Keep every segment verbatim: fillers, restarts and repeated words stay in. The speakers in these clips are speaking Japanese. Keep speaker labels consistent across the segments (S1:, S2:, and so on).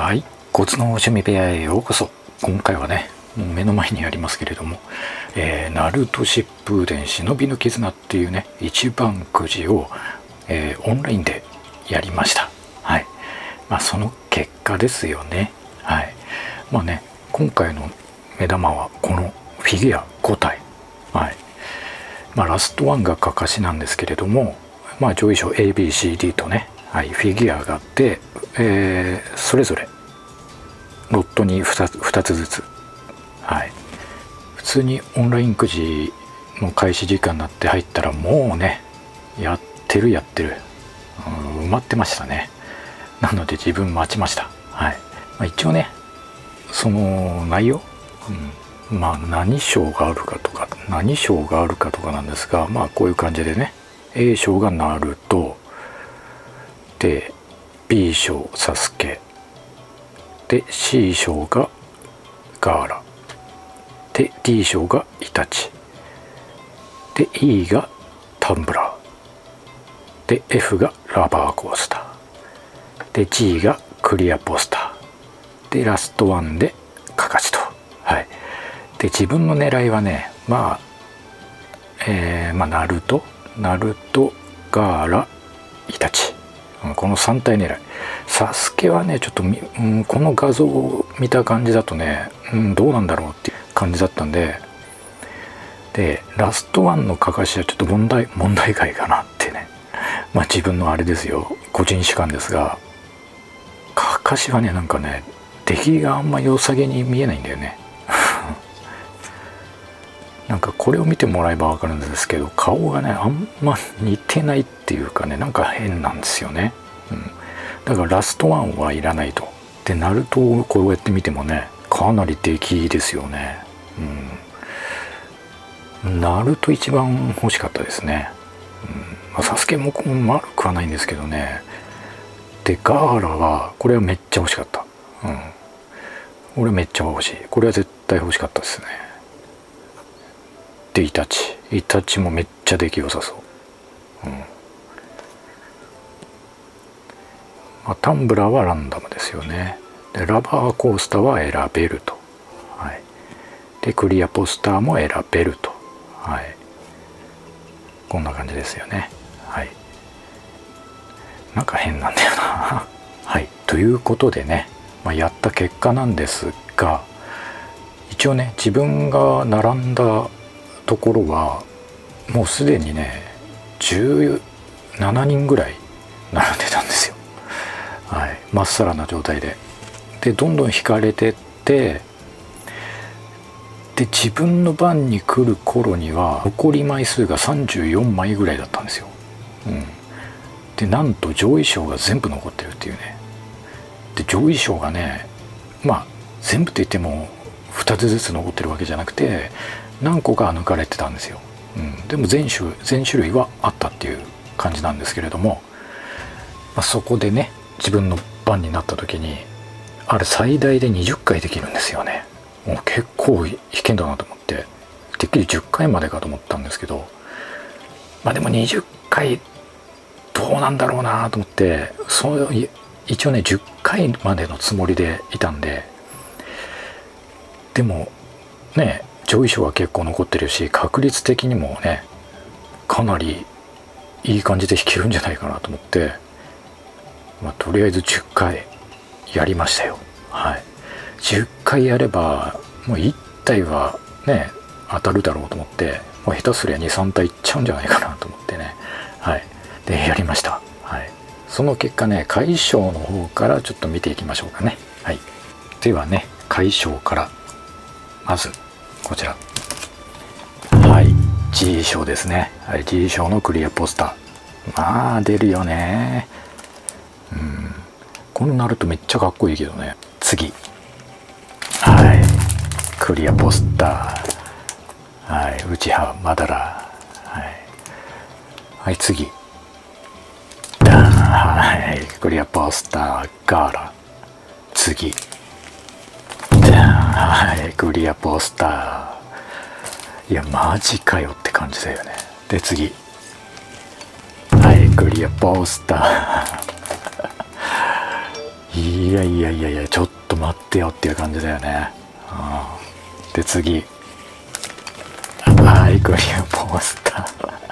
S1: はい、コツの趣味部屋へようこそ。今回はね、もう目の前にありますけれども、えー、ナルト疾風伝忍びの絆っていうね、一番くじを、えー、オンラインでやりました。はい。まあその結果ですよね。はい。まあね、今回の目玉はこのフィギュアごたい。はい。まあラストワンがかかしなんですけれども、まあ上位賞 エービーシーディー とね、はい、フィギュアがあって、えー、それぞれロットに 2, 2つずつ、はい、普通にオンラインくじの開始時間になって入ったらもうねやってるやってる、うん、埋まってましたね。なので自分待ちました。はい。まあ、一応ねその内容、うん、まあ何賞があるかとか何賞があるかとかなんですが、まあこういう感じでね A 賞がナルトで B 賞サスケで C 賞がガーラで D 賞がイタチで E がタンブラーで F がラバーコースターで G がクリアポスターでラストワンでカカチと。はい。で自分の狙いはね、まあえー、まあナルトナルトガーライタチ、このさん体狙い。サスケはねちょっと、うん、この画像を見た感じだとね、うん、どうなんだろうっていう感じだったんで、でラストワンのカカシはちょっと問題問題外かなってね、まあ自分のあれですよ、個人主観ですが、カカシはねなんかね出来があんま良さげに見えないんだよねなんかこれを見てもらえば分かるんですけど、顔がねあんま似てないっていうかね、なんか変なんですよね、うん、だからラストワンはいらないと。でナルトをこうやって見てもねかなり出来ですよね、うん、ナルト一番欲しかったですね、うんまあ、サスケも悪くはないんですけどね。でガーラはこれはめっちゃ欲しかった、うん、俺めっちゃ欲しい、これは絶対欲しかったですね。でイタチイタチもめっちゃ出来良さそう、うんまあ、タンブラーはランダムですよね。でラバーコースターは選べると、はい、でクリアポスターも選べると、はい、こんな感じですよね。はい、なんか変なんだよなはいということでね、まあ、やった結果なんですが、一応ね自分が並んだところはもうすでにねじゅうななにんぐらい並んでたんですよ。はい、まっさらな状態ででどんどん引かれてって、で自分の番に来る頃には残り枚数がさんじゅうよんまいぐらいだったんですよ、うん、でなんと上位賞が全部残ってるっていうね。で上位賞がねまあ全部って言ってもふたつずつ残ってるわけじゃなくて何個か抜かれてたんですよ、うん、でも全種全種類はあったっていう感じなんですけれども、まあ、そこでね自分の番になった時にあれ最大でにじゅっかいできるんですよね。もう結構危険だなと思って、てっきりじゅっかいまでかと思ったんですけど、まあでもにじゅっかいどうなんだろうなと思って、そう一応ねじゅっかいまでのつもりでいたんで、でもね上位賞は結構残ってるし確率的にもねかなりいい感じで弾けるんじゃないかなと思って、まあ、とりあえずじゅっかいやりましたよ。はい、じゅっかいやればもういち体はね当たるだろうと思って、もう下手すりゃにさん体いっちゃうんじゃないかなと思ってね、はい、でやりました。はい、その結果ね下位賞の方からちょっと見ていきましょうかね。はい、ではね下位賞からまずこちら、はい G 賞ですね。はい、G 賞のクリアポスター、まあ出るよね。うん、こうなるとめっちゃかっこいいけどね。次、はいクリアポスター、はい内葉マダラ、はい、はい、次はいクリアポスターガーラ、次はいクリアポスター、いやマジかよって感じだよね。で次はいクリアポスターいやいやいやいや、ちょっと待ってよっていう感じだよね。うん、で次、はい、クリアポスタ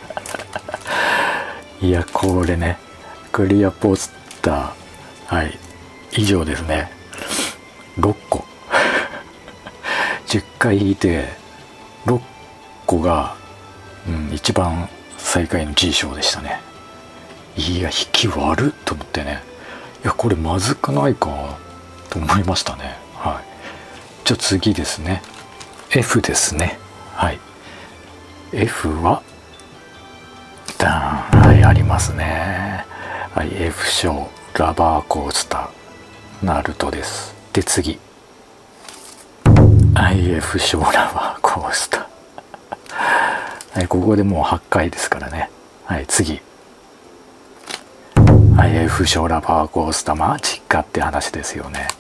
S1: ーいやこれね、クリアポスター、はい、以上ですね。ろっこじゅっかい引いてろっこが、うん、一番最下位の G 賞でしたね。いや引き悪っと思ってね、いやこれまずくないかと思いましたね。はい、じゃあ次ですね、 F ですね。はい、 F はダーン、はい、ありますね。はい、 F 賞ラバーコースターナルトです。で次、 アイエフ 賞ラバーコースターはい、ここでもうはちかいですからね。はい、次、 アイエフ 賞ラバーコースター、マジかって話ですよね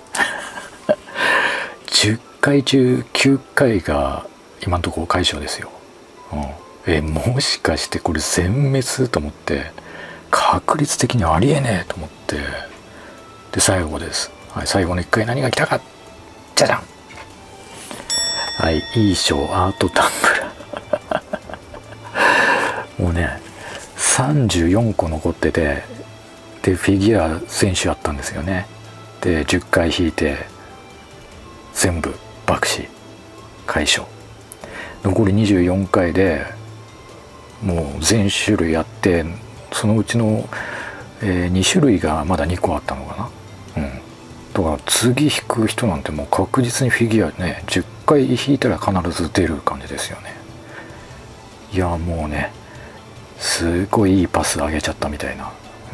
S1: じゅっかい中きゅうかいが今のところ快勝ですよ。うん、えもしかしてこれ全滅と思って、確率的にありえねえと思って、で最後です。はい、最後のいっかい何が来たか、じゃじゃん。はい、いい賞アートタンブラーもうねさんじゅうよんこ残ってて、でフィギュア選手やったんですよね。でじゅっかい引いて全部爆死快勝。残りにじゅうよんかいでもう全種類やって、そのうちの、えー、に種類がまだにこあったのかな。うん、だから次引く人なんてもう確実にフィギュアねじゅっかい引いたら必ず出る感じですよね。いやもうねすごいいいパス上げちゃったみたいな、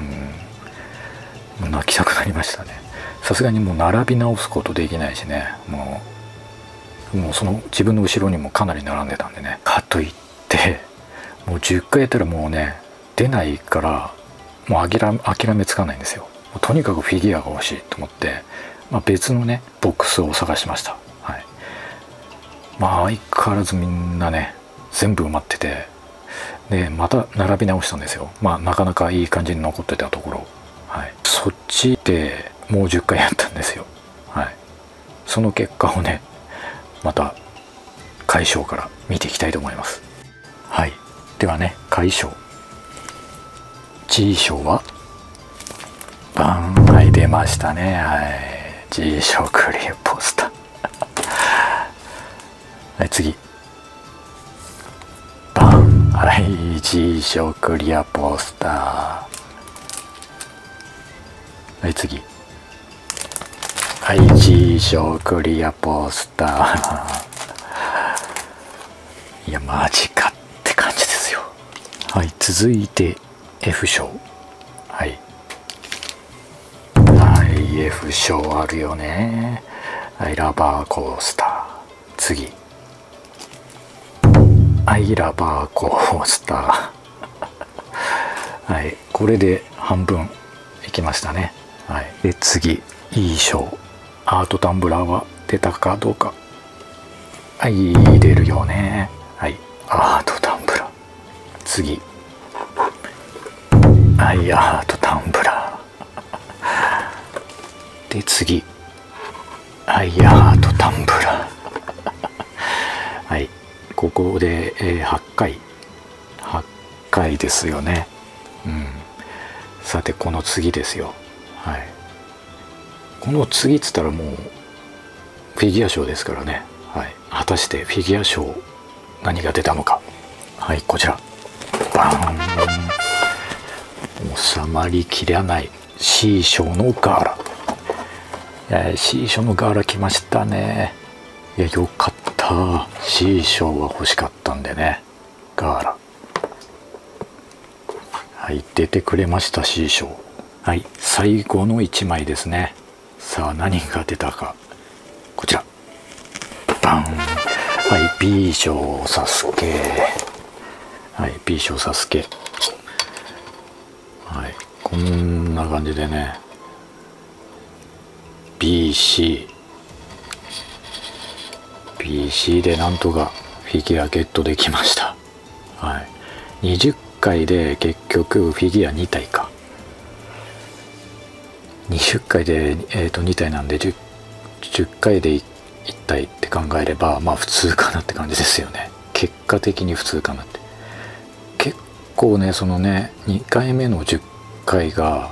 S1: うん、もう泣きたくなりましたね。さすがにもう並び直すことできないしね、もうもうその自分の後ろにもかなり並んでたんでね、かといってもうじゅっかいやったらもうね出ないから、もう諦め、諦めつかないんですよ。とにかくフィギュアが欲しいと思って、まあ、別のねボックスを探しました。はい、まあ相変わらずみんなね全部埋まってて、でまた並び直したんですよ。まあなかなかいい感じに残ってたところ、はい、そっちでもうじゅっかいやったんですよ。はい、その結果をねまた快勝から見ていきたいと思います。はい、ではね快勝 G 賞はバン、はい、出ましたね。はい、 G 賞クリアポスターはい、次バン、はい、 G 賞クリアポスター。はい、次はい、 G 賞クリアポスターいやマジかって感じですよ。はい、続いて F 賞。はい、はい、F 賞あるよね。はい、ラバーコースター。次はい、ラバーコースターはい、これで半分いきましたね。はい、で次いい賞アートタンブラーは出たかどうか。はい、出るよね。はい、アートタンブラー。次はい、アートタンブラーで次はい、アートタンブラーはい、ここで、えー、はちかいはちかいですよね。うん、さてこの次ですよ。はい、この次っつったらもうフィギュア賞ですからね。はい、果たしてフィギュア賞何が出たのか。はい、こちらバーン、収まりきらない C 賞のガーラ。いや C 賞のガーラ来ましたね。いやよかった、 C 賞は欲しかったんでね。ガーラ、はい、出てくれました C 賞。はい、最後のいちまいですね。さあ何が出たか、こちらバン、はい、 B 賞サスケ。はい、 B 賞サスケ。はい、こんな感じでね ビーシービーシー でなんとかフィギュアゲットできました。はい、にじゅっかいで結局フィギュアにたいか。 にじゅっかいで、えー、とに体なんで 10, じゅっかいでいち体って考えればまあ普通かなって感じですよね。結果的に普通かなって。結構ねそのねにかいめのじゅっかいが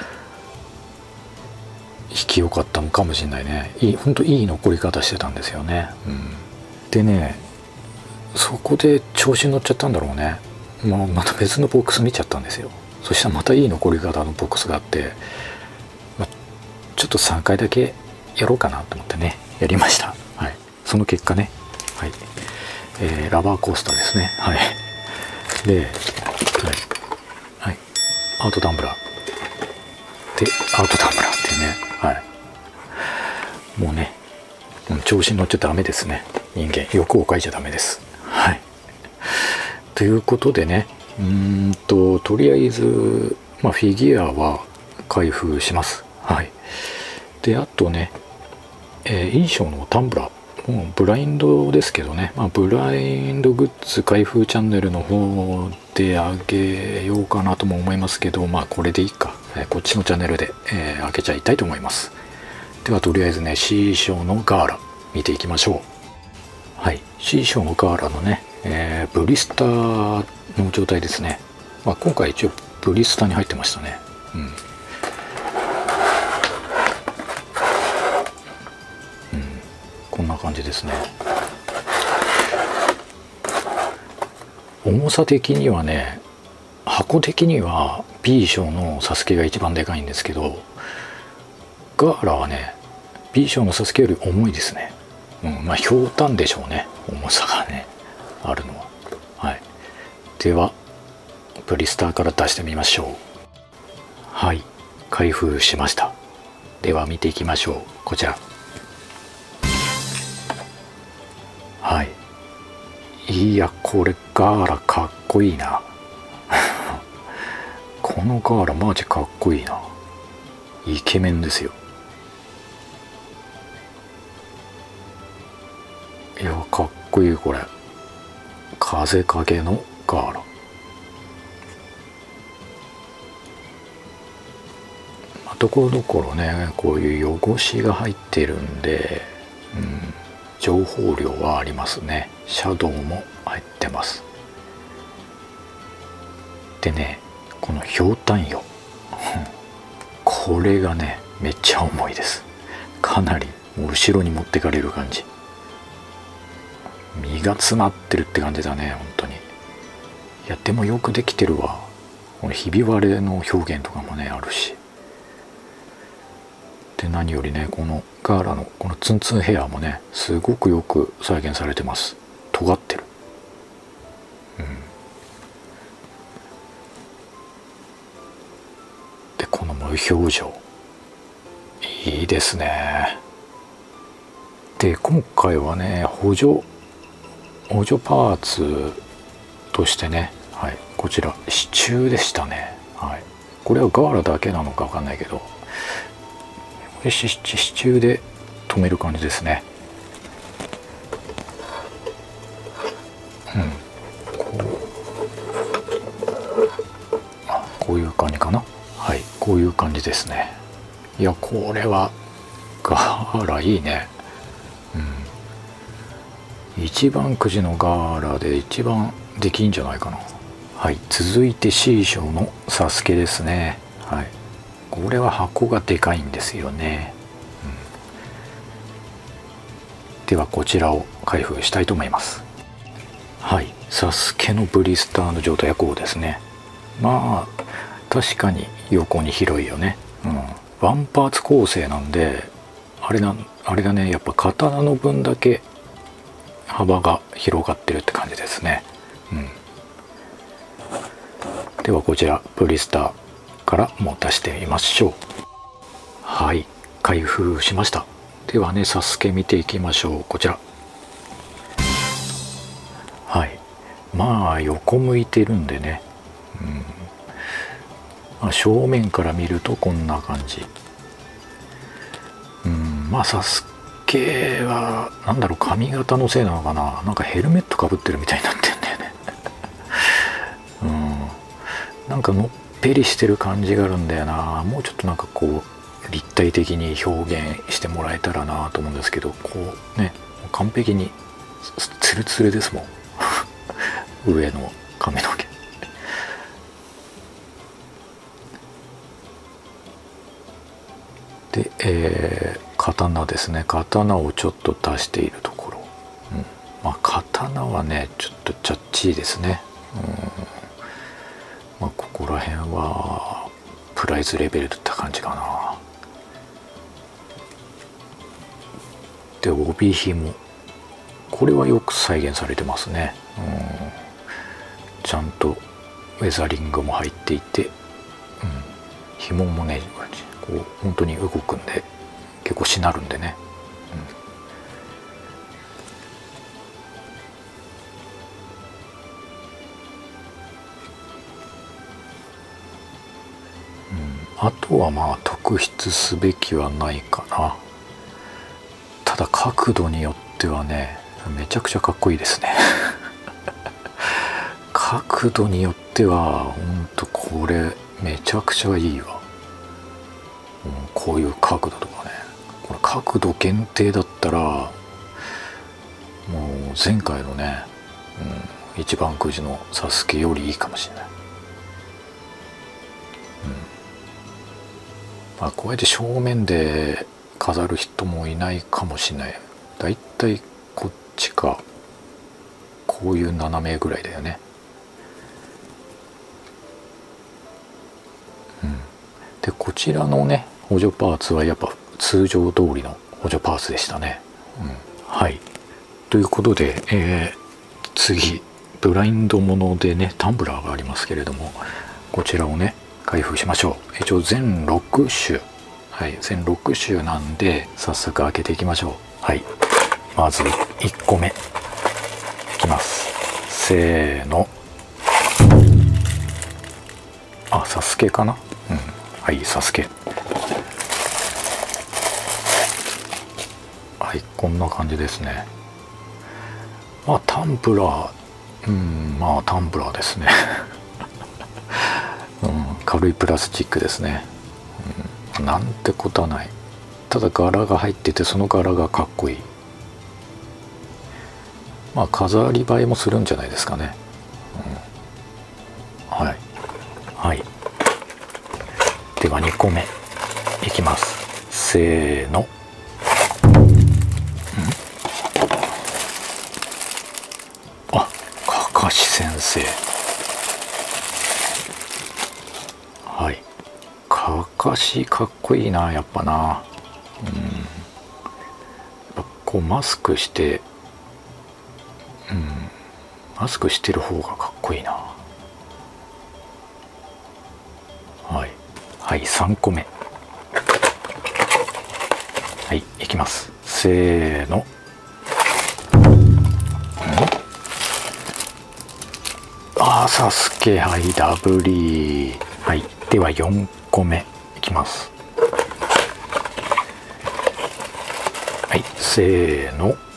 S1: 引き良かったのかもしれないね。いい本当いい残り方してたんですよね、うん、でねそこで調子に乗っちゃったんだろうね。まあ、また別のボックス見ちゃったんですよ。そしたらまたいい残り方のボックスがあって、まあ、ちょっとさんかいだけやろうかなと思ってねやりました、はい、その結果ね、はいえー、ラバーコースターですね。はいで、はいはい、アウトダンブラーでアウトダンブラーっていうね、はい、もうね調子に乗っちゃダメですね。人間欲をかいちゃダメです。はいということでねうーんととりあえず、まあ、フィギュアは開封します。はいであとね、えー、印象のタンブラーもうブラインドですけどね、まあ、ブラインドグッズ開封チャンネルの方であげようかなとも思いますけど、まあこれでいいか、えー、こっちのチャンネルで、えー、開けちゃいたいと思います。ではとりあえずね C 賞のガーラ見ていきましょう。はい C 賞のガーラのね、えー、ブリスターの状態ですね。まあ、今回一応ブリスターに入ってましたね。うん、うん、こんな感じですね。重さ的にはね箱的には B 賞のサスケが一番でかいんですけど、ガーラはね B 賞のサスケより重いですね。うん、まあひょうたんでしょうね、重さがねあるのは。はい、ではブリスターから出してみましょう。はい開封しました。では見ていきましょう。こちら。はいいやこれガーラかっこいいなこのガーラマジかっこいいな。イケメンですよ。いやかっこいい。これ風影のガーラ、まあ、ところどころねこういう汚しが入ってるんで、うん、情報量はありますね。シャドウも入ってます。でねこのひょうたんよこれがねめっちゃ重いです。かなりもう後ろに持ってかれる感じ。身が詰まってるって感じだね本当に。いやでもよくできてるわ。このひび割れの表現とかもねあるし。で何よりねこのガーラのこのツンツンヘアもねすごくよく再現されてます。尖ってる。うん、でこの無表情いいですね。で今回はね補助補助パーツとしてね、はい、こちら支柱でしたね。はい、これはガーラだけなのか分かんないけどこれ支柱で留める感じですね。うん、こうあこういう感じかな。はいこういう感じですね。いやこれはガーラいいね。うん、一番くじのガーラで一番できんじゃないかな。はい続いて C 賞のサスケですね。はいこれは箱がでかいんですよね。うん、ではこちらを開封したいと思います。はいサスケのブリスターの状態はこうですね。まあ確かに横に広いよね。うん、ワンパーツ構成なんであれなあれだねやっぱ刀の分だけ幅が広がってるって感じですね。うん、ではこちらブリスターからも出してみましょう。はい開封しました。ではねサスケ見ていきましょう。こちら。はいまあ横向いてるんでね、うんまあ、正面から見るとこんな感じ。うんまあサスケはなんだろう髪型のせいなのかな。なんかヘルメットかぶってるみたいになってんだよねうんなんかのっぺりしてる感じがあるんだよな。もうちょっとなんかこう立体的に表現してもらえたらなと思うんですけど、こうね完璧にツルツルですもん上の髪の毛。で、えー、刀ですね。刀をちょっと出しているところ、うん、まあ刀はねちょっとチャッチーですね。うん、まあ、ここら辺はプライズレベルだった感じかな。で帯紐、これはよく再現されてますね。うん、ちゃんとウェザリングも入っていて、うん、紐もねこう本当に動くんで結構しなるんでね、うんうん、あとはまあ特筆すべきはないかな。ただ角度によってはねめちゃくちゃかっこいいですね角度によってはほんとこれめちゃくちゃいいわ。こういう角度とかね、これ角度限定だったらもう前回のね、うん、一番くじのサスケよりいいかもしれない。うん、まあこうやって正面で飾る人もいないかもしれない。だいたいこっちかこういう斜めぐらいだよね。うん、でこちらのね補助パーツはやっぱ通常通りの補助パーツでしたね。うん、はいということで、えー、次ブラインドものでねタンブラーがありますけれども、こちらをね開封しましょう。一応全ろく種、はい、全ろく種なんで早速開けていきましょう。はい、まずいっこめいきます。せーの。あ、サスケかな。うん、はい、サスケ。はい、こんな感じですね。まあタンブラー、うん、まあタンブラーですね、うん、軽いプラスチックですね、うん、なんてことはない。ただ柄が入っててその柄がかっこいい。まあ飾り映えもするんじゃないですかね、うん、はいはい。ではにこめいきます。せーの。あ、かかし先生。はい、かかしかっこいいなやっぱな。うん、やっぱこうマスクして、うん、マスクしてる方がかっこいいな。はいはい、さんこめはいいきます。せーの。あーサスケ、はい、ダブリー。はい、ではよんこめいきます。はい、せーの。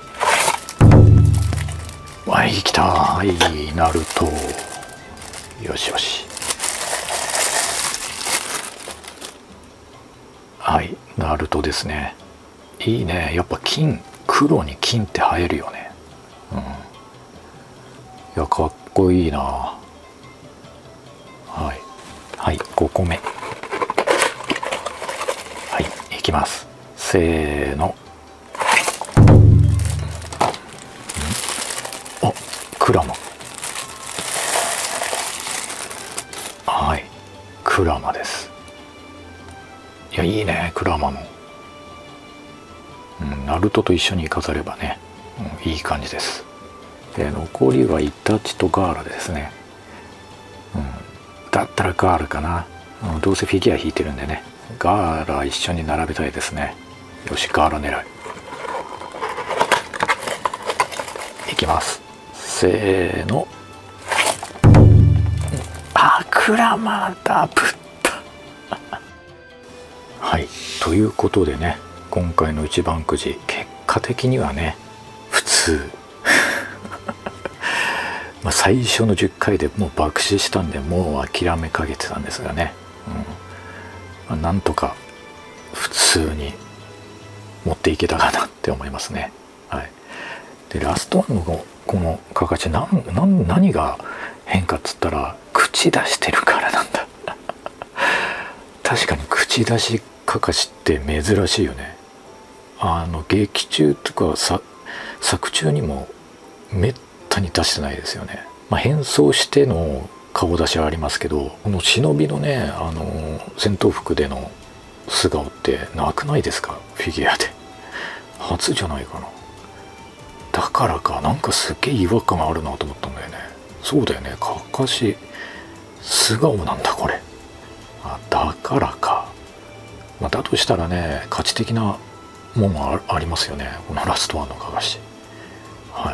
S1: はい、来た。はい、ナルト。よしよし。はい、ナルトですね。いいね。やっぱ金、黒に金って映えるよね。うん。いや、かっこいいな。はい。はい、ごこめ。はい、いきます。せーの。あ、クラマ。はい、クラマです。いや、いいね、クラマの。うん、ナルトと一緒に飾ればね、うん、いい感じです。で、残りはイタチとガーラですね。うん、だったらガーラかな。うん、どうせフィギュア引いてるんでね、ガーラ一緒に並べたいですね。よし、ガーラ狙い。いきます。せーの。あ、クラマダブった。はい、ということでね、今回の一番くじ結果的にはね普通まあ最初のじゅっかいでもう爆死したんでもう諦めかけてたんですがね、うん、まあ、なんとか通に持っていけたかなって思いますね。はい、でラストワンのこのかかし何何何が変かっつったら、口出してるからなんだ確かに口出しかかしって珍しいよね。あの劇中とかさ作中にもめったに出してないですよね。まあ、変装しての顔出しはありますけど、この忍びのね、あの戦闘服での素顔ってなくないですか、フィギュアで。初じゃないかな。だからか、なんかすっげえ違和感あるなと思ったんだよね。そうだよね、かかし素顔なんだこれ。あ、だからか。まあ、だとしたらね、価値的なものが あ, ありますよね、このラストワンのかかし。はい。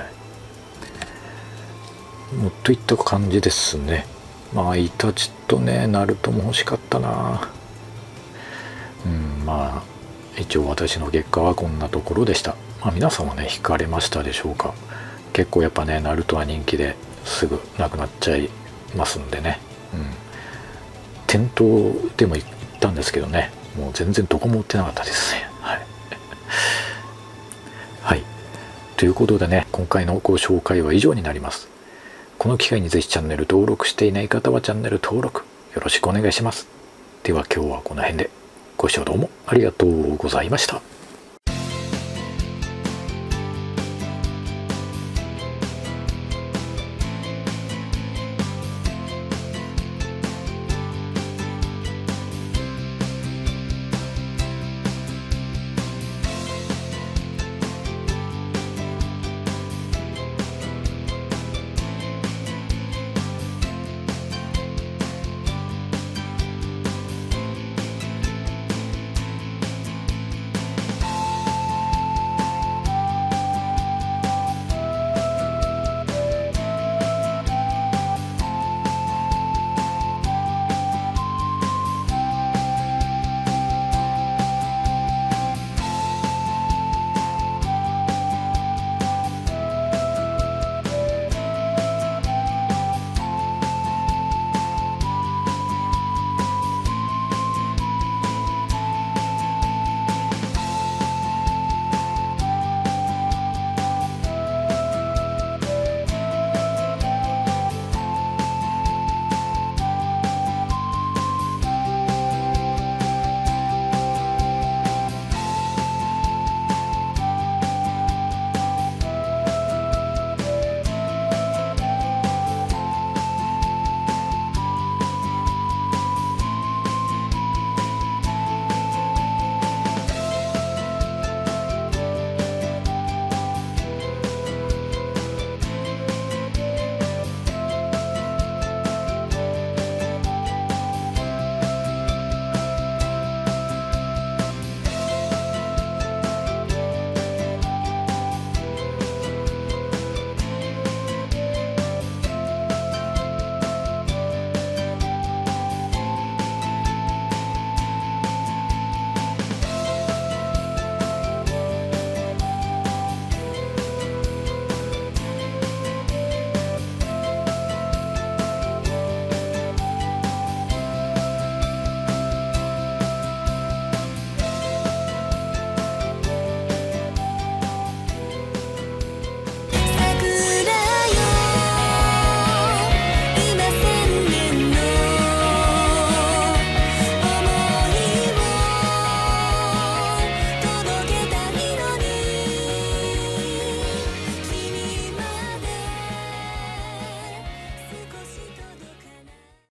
S1: もっといった感じですね。まあイタチとねナルトも欲しかったな。うん、まあ一応私の結果はこんなところでした。まあ皆さんはね惹かれましたでしょうか。結構やっぱねナルトは人気ですぐなくなっちゃいますんでね、うん、店頭でも行ったんですけどね、もう全然どこも売ってなかったですね。はい、はい、ということでね、今回のご紹介は以上になります。この機会にぜひチャンネル登録していない方はチャンネル登録よろしくお願いします。では今日はこの辺で。ご視聴どうもありがとうございました。